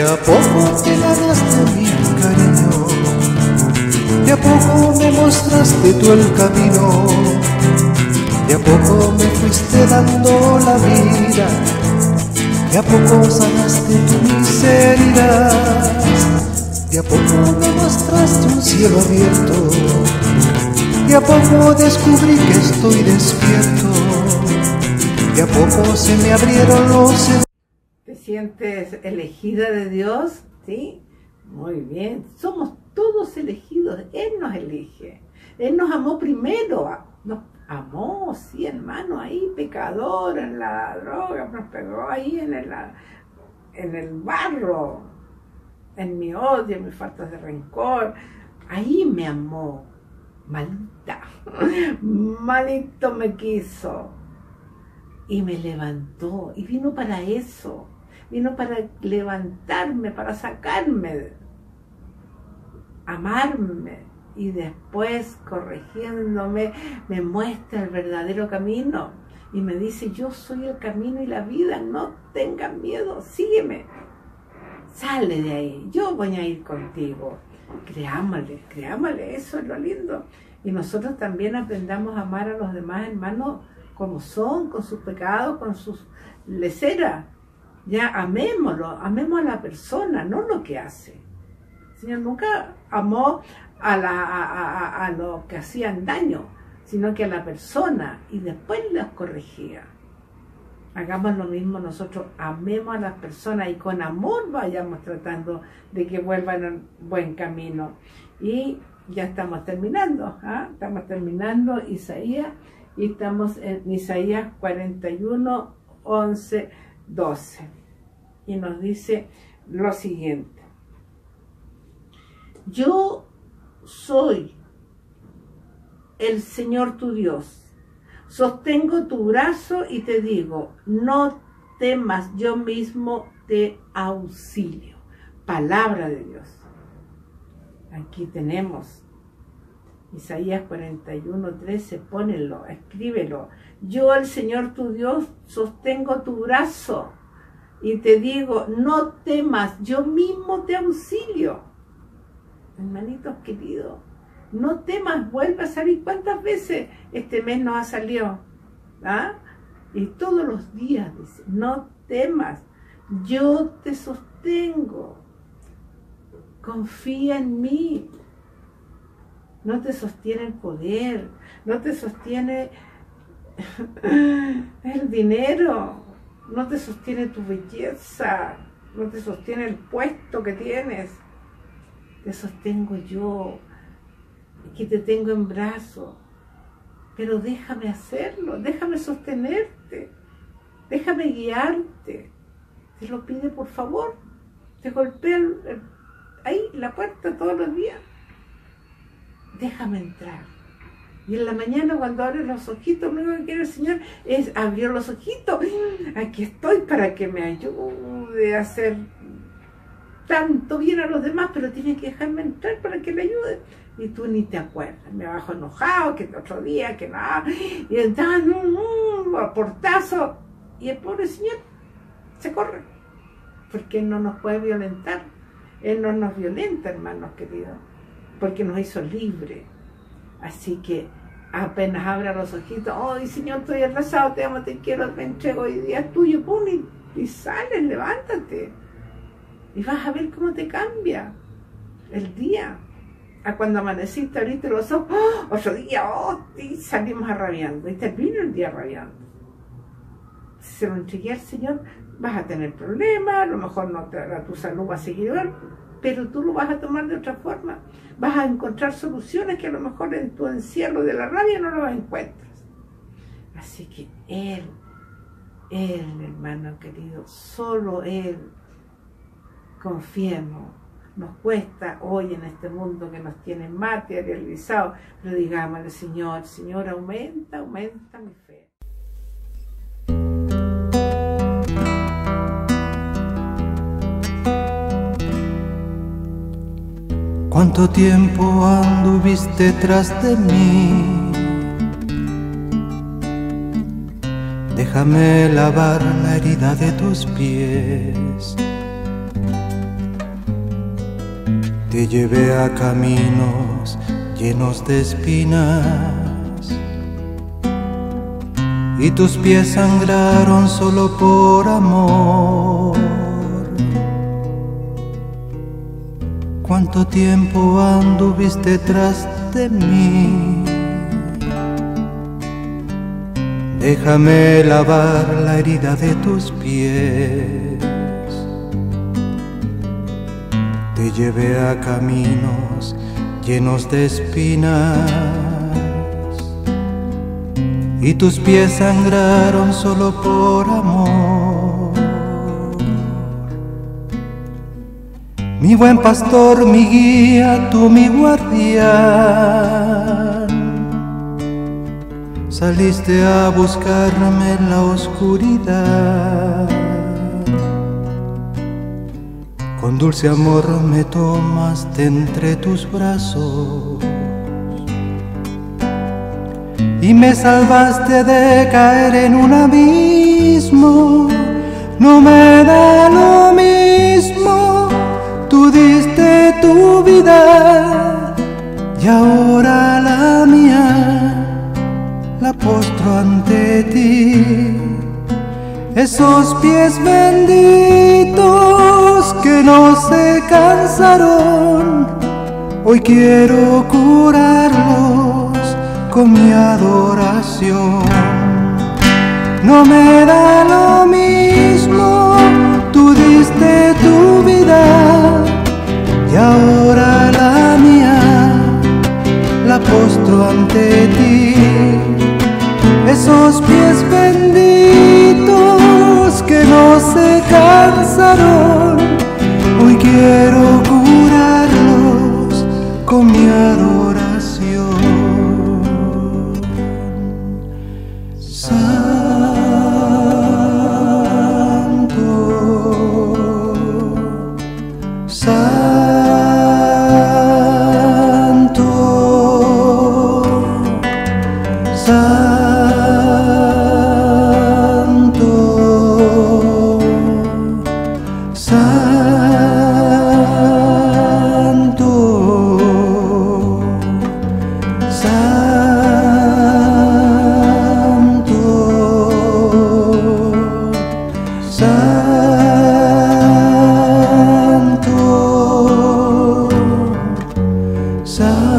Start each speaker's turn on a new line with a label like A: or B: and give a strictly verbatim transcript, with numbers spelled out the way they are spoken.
A: a poco te ganaste mi cariño, de a poco me mostraste tú el camino, de a poco me fuiste dando la vida, de a poco sanaste tu miseria, de a poco me mostraste un cielo abierto, de a poco descubrí que estoy despierto, de a poco se me abrieron los...
B: ¿Te sientes elegida de Dios? ¿Sí? Muy bien. Somos todos elegidos. Él nos elige. Él nos amó primero. Nos amó, sí, hermano, ahí, pecador, en la droga, nos pegó ahí en el, en el barro, en mi odio, en mis faltas de rencor. Ahí me amó. Malita. Malito me quiso. Y me levantó. Y vino para eso. Vino para levantarme, para sacarme, amarme, y después, corrigiéndome, me muestra el verdadero camino y me dice: yo soy el camino y la vida, no tengan miedo, sígueme, sale de ahí, yo voy a ir contigo. Creámosle, creámosle, eso es lo lindo. Y nosotros también aprendamos a amar a los demás hermanos como son, con sus pecados, con sus leceras. Ya, amémoslo, amemos a la persona, no lo que hace. El Señor nunca amó a, la, a, a, a los que hacían daño, sino que a la persona, y después los corregía. Hagamos lo mismo nosotros, amemos a las personas y con amor vayamos tratando de que vuelvan al buen camino. Y ya estamos terminando, ¿eh? Estamos terminando Isaías, y estamos en Isaías cuarenta y uno, once, doce, y nos dice lo siguiente: yo soy el Señor tu Dios, sostengo tu brazo y te digo, no temas, yo mismo te auxilio. Palabra de Dios. Aquí tenemos Isaías cuarenta y uno, trece, pónelo, escríbelo. Yo, el Señor tu Dios, sostengo tu brazo y te digo, no temas, yo mismo te auxilio. Hermanitos queridos, no temas, vuelve a salir. ¿Cuántas veces este mes nos ha salido? ¿Ah? Y todos los días dice, no temas, yo te sostengo. Confía en mí. No te sostiene el poder, no te sostiene el dinero, no te sostiene tu belleza, no te sostiene el puesto que tienes. Te sostengo yo, que te tengo en brazos, pero déjame hacerlo, déjame sostenerte, déjame guiarte. Te lo pide por favor, te golpea el, el, ahí la puerta todos los días. Déjame entrar. Y en la mañana cuando abres los ojitos, lo único que quiere el Señor es abrir los ojitos. Aquí estoy para que me ayude a hacer tanto bien a los demás, pero tiene que dejarme entrar para que le ayude. Y tú ni te acuerdas. Me bajo enojado, que el otro día, que nada. Y entonces, mm, a portazo. Y el pobre Señor se corre. Porque Él no nos puede violentar. Él no nos violenta, hermanos queridos, porque nos hizo libres. Así que apenas abra los ojitos, ¡ay, Señor, estoy atrasado, te amo, te quiero, me entrego, hoy día es tuyo! ¡Pum! Y, y sales, levántate. Y vas a ver cómo te cambia el día. A cuando amaneciste, abriste los ojos, ¡oh! Otro día, ¡oh! Y salimos arrabiando. Y termina el día arrabiando. Si se lo entregué al Señor, vas a tener problemas, a lo mejor no te, tu salud va a seguir igual, pero tú lo vas a tomar de otra forma. Vas a encontrar soluciones que a lo mejor en tu encierro de la rabia no las encuentras. Así que Él, Él, hermano querido, solo Él, confiemos. Nos cuesta hoy en este mundo que nos tiene materializado, pero digámosle, Señor, Señor, aumenta, aumenta mi fe.
A: ¿Cuánto tiempo anduviste tras de mí? Déjame lavar la herida de tus pies. Te llevé a caminos llenos de espinas y tus pies sangraron solo por amor. ¿Cuánto tiempo anduviste tras de mí? Déjame lavar la herida de tus pies. Te llevé a caminos llenos de espinas y tus pies sangraron solo por amor. Mi buen pastor, mi guía, tú mi guardián, saliste a buscarme en la oscuridad. Con dulce amor me tomaste entre tus brazos y me salvaste de caer en un abismo. No me da lo mismo, tú diste tu vida y ahora la mía la postro ante ti. Esos pies benditos que no se cansaron, hoy quiero curarlos con mi adoración. No me da lo mismo, tú diste tu vida y ahora la mía la postro ante ti. Esos pies benditos que no se cansaron, hoy quiero curarlos con mi adoración. Santo, Santo, Santo. Santo, Santo.